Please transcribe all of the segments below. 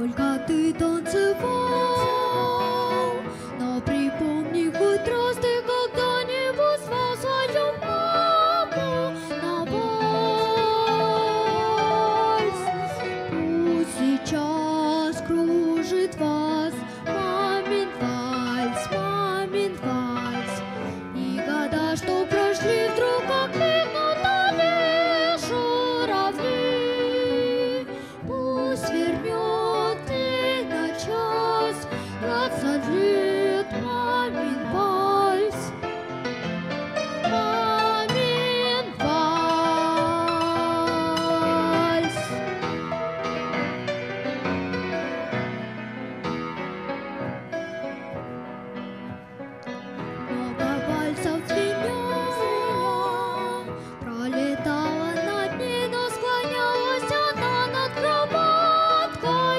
Только ты танцевал, но припомни хоть раз ты когда-нибудь звал свою маму на вальс. Пусть сейчас кружит вас мамин вальс, мамин вальс. И года, что прошли, вдруг окликнут они журавли. Пусть вернет ты на час 20 лет мамин вальс, мамин вальс. Много вальсов звенят, пролетала над ней, но склонялась она над кроваткой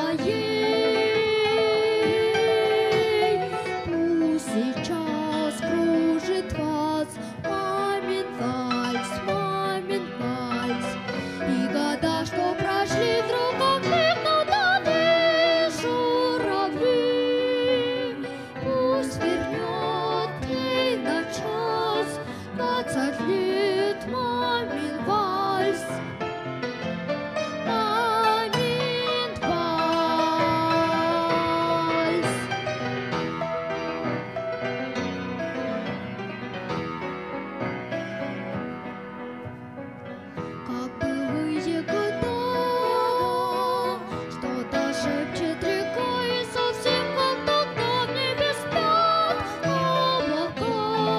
твоей. Пусть сейчас кружит вас мамин вальс, мамин вальс. И года, что прошли, вдруг окликнут они журавли. Пусть вернет ей на час 20 лет мамин вальс, мамин вальс. Как былые года, что-то шепчет река, и совсем как тогда в небе спят облака.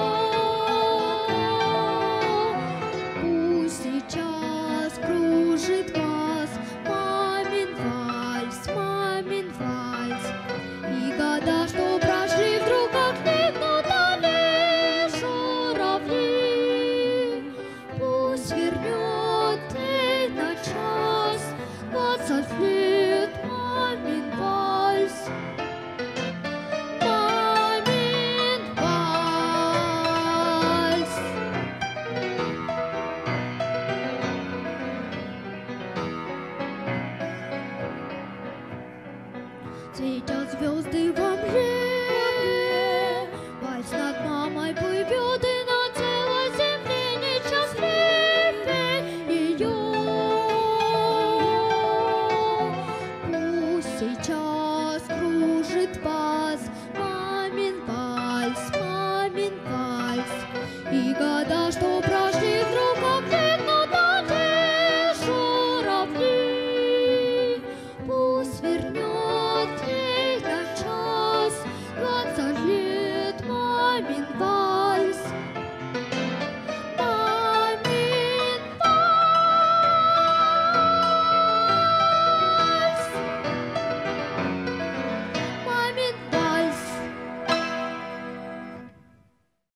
Пусть сейчас кружит вас мамин вальс, мамин вальс. И года, что прошли, вдруг окликнут они журавли. Пусть вернет ей на час 20 лет мамин вальс, мамин вальс. Светят звезды во мгле, вальс над мамой плывет, и на целой земле несчастливее ее. Пусть сейчас кружит вас